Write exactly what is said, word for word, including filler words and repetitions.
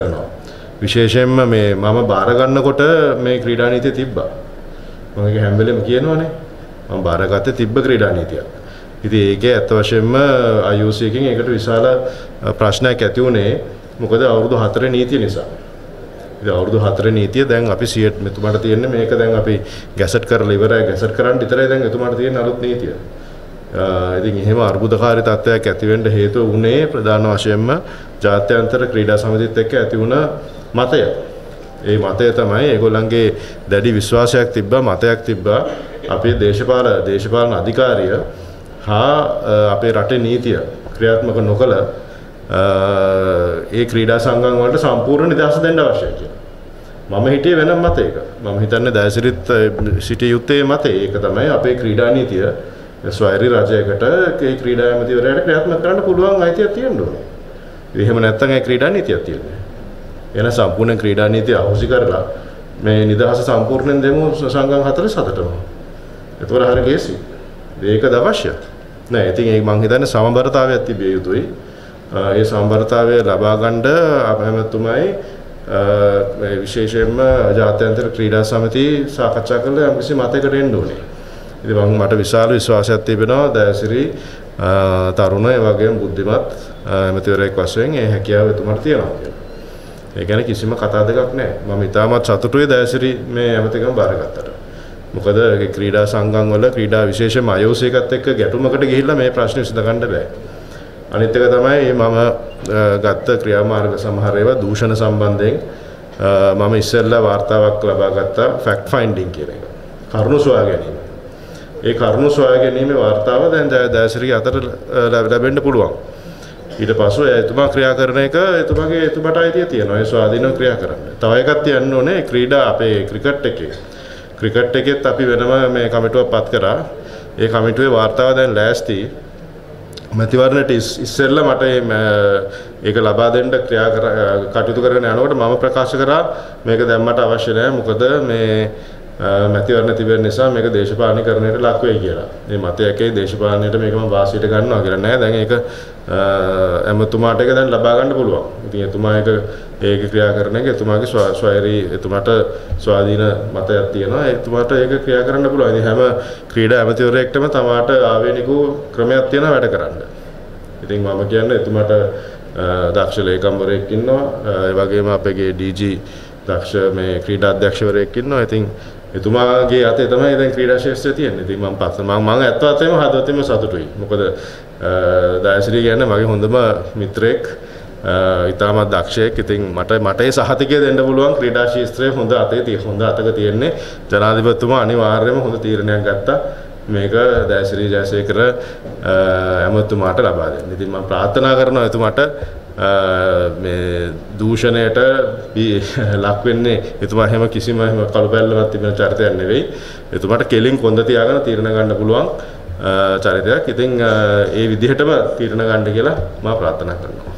විශේෂයෙන්ම මේ මම බාර ගන්නකොට මේ ක්‍රීඩා නීතිය තිබ්බා. මම ඒක හැම වෙලෙම කියනවනේ. මම බාරගත්තේ තිබ්බ ක්‍රීඩා නීතියක්. ඉතින් ඒකේ ඇත්ත වශයෙන්ම I O C එකකින් ඒකට විශාල ප්‍රශ්නයක් ඇති වුණේ මොකද අවුරුදු හතරේ නීතිය නිසා. ඉතින් අවුරුදු හතරේ නීතිය දැන් අපි සියයට මෙතුමාට තියෙන්නේ මේක දැන් අපි ගැසට් කරලා ඉවරයි. ගැසට් කරන් විතරයි දැන් එතුමාට තියෙන අලුත් නීතිය. ඉතින් එහෙම අර්බුදකාරී තත්ත්වයක් ඇති වෙන්න හේතුව වුණේ ප්‍රධාන වශයෙන්ම ජාත්‍යන්තර ක්‍රීඩා සමිතියත් එක්ක ඇති වුණ මතය. ඒ මතය තමයි ඒගොල්ලන්ගේ දැඩි විශ්වාසයක් තිබ්බා මතයක් තිබ්බා අපේ දේශපාලන දේශපාලන අධිකාරිය හා අපේ රටේ නීතිය ක්‍රියාත්මක නොකළ ඒ ක්‍රීඩා සංගම් වලට සම්පූර්ණ නිදහස දෙන්න අවශ්‍යයි කියලා. මම හිටියේ වෙනම මතයක. මම හිතන්නේ දයසිරිත් සිටිය යුත්තේ මතය. ඒක තමයි අපේ ක්‍රීඩා නීතිය ස්වෛරී රජයකට ඒ ක්‍රීඩා ඇමතිවරයාට ක්‍රියාත්මක කරන්න පුළුවන් අයිතියක් තියෙන්න ඕනේ. එහෙම නැත්නම් ඒ ක්‍රීඩා නීතියක් තියෙන්නේ. එන සම්පූර්ණ ක්‍රීඩා නීතිය අහෝසි කරලා මේ නිදහස සම්පූර්ණයෙන් දෙමු සංගම් හතරේ සතටම. ඒතකොට හරිය කේසි. ඒකද අවශ්‍ය. නෑ ඉතින් ඒක මං හිතන්නේ සමබරතාවයක් තිබිය යුතුයි. ඒ සමබරතාවය ලබා ගන්න අපහැමතුමයි විශේෂයෙන්ම ජාත්‍යන්තර ක්‍රීඩා සමිතිය සාකච්ඡා කරලා යම්කිසි මතයකට එන්න ඕනේ. ඉතින් මම මට විශාල විශ්වාසයක් තිබෙනවා දයසිරි තරුණ ඒ වගේම බුද්ධිමත් ඇමතිවරයෙක් වශයෙන් ඒ හැකියාව එතුමාට තියෙනවා කියලා. ඒ කියන්නේ කිසිම කතා දෙකක් නැහැ. මම ඉතාමත් සතුටුයි දයසිරි මේ ඇමතිකම බාරගත්තට. මොකද ඒ ක්‍රීඩා සංගම් වල ක්‍රීඩා විශේෂයෙන්ම I O C එකත් එක්ක ගැටුමකට ගිහිල්ලා මේ ප්‍රශ්නේ විසඳගන්න බෑ. අනිත් එක තමයි මම ගත්ත ක්‍රියාමාර්ග සමහර ඒවා දූෂණ සම්බන්ධයෙන් මම ඉස්සෙල්ලා වාර්තාවක් ලබා ගත්තා ෆැක්ට් ෆයින්ඩින් කියන එක. කරුණු සොයා ගැනීම. ඒ කරුණු සොයා ගැනීමේ වාර්තාව දැන් දයසිරි අතට ලැබෙන්න පුළුවන්. ඊට පස්සේ එතුමා ක්‍රියා කරන එක එතුමාගේ එතුමාට අයිතිය තියෙනවා. ඒ ස්වාධීනව ක්‍රියා කරන්න. තව එකක් තියන්න ඕනේ ක්‍රීඩා අපේ ක්‍රිකට් එකේ. ක්‍රිකට් එකෙත් අපි වෙනම මේ කමිටුවක් පත් කරා. ඒ කමිටුවේ වාර්තාව දැන් ලෑස්ති. මැතිවරණයට ඉස්සෙල්ලා මට ඒක ලබා දෙන්න ක්‍රියා කර කටයුතු කරගෙන යනකොට මම ප්‍රකාශ කරා මේක දැම්මට අවශ්‍ය නැහැ. මොකද මේ මැතිවරණ තිබෙන නිසා මේක දේශපාලනීකරණයට ලක් වෙයි කියලා. මේ මතයකේ දේශපාලනයට මේක මම වාසියට ගන්නවා කියලා නෑ. දැන් ඒක එතුමාට ඒක දැන් ලබා ගන්න පුළුවන්. ඉතින් එතුමා ඒක ඒක ක්‍රියා කරන එක එතුමාගේ ස්වෛරී එතුමාට ස්වාධීන මතයක් තියෙනවා. එතුමාට ඒක ක්‍රියා කරන්න පුළුවන්. ඉතින් හැම ක්‍රීඩා ඇමතිවරයෙක්ටම තමාට ආවේනික ක්‍රමයක් තියෙනවා වැඩ කරන්න. ඉතින් මම කියන්නේ එතුමාට දක්ෂ ලේකම්වරයෙක් ඉන්නවා. ඒ වගේම අපේ D G දක්ෂ මේ ක්‍රීඩා අධ්‍යක්ෂවරයෙක් ඉන්නවා. ඉතින් එතුමාගේ අතේ තමයි දැන් ක්‍රීඩා ශාස්ත්‍රය තියෙන්නේ. ඉතින් මම පස්ස මම මම ඇත්ත වශයෙන්ම හදවතින්ම සතුටුයි. මොකද දයසිරි කියන්නේ මගේ හොඳම මිත්‍රයෙක්. ඉතාමත් දක්ෂයෙක්. ඉතින් මට මට ඒ සහතිකය දෙන්න පුළුවන් ක්‍රීඩා ශාස්ත්‍රයේ හොඳ අතේ තියෙන හොඳ අතක තියෙන්නේ. ජනාධිපතිතුමා අනිවාර්යයෙන්ම හොඳ තීරණයක් ගත්තා. මේක දයසිරි ජයසේකර ඇමතුමාට ලබා දෙන්න. ඉතින් මම ප්‍රාර්ථනා කරනවා එතුමාට මේ දූෂණයට ලක් වෙන්නේ එතුමා හැම කිසිම හැම කලබැල්ලමක් තිබෙන චරිතයක් නෙවෙයි. එතුමාට කෙලින් කොන්ද තියාගෙන තීරණ ගන්න පුළුවන් චරිතයක්. ඉතින් ඒ විදිහටම තීරණ ගන්න කියලා මම ප්‍රාර්ථනා කරනවා.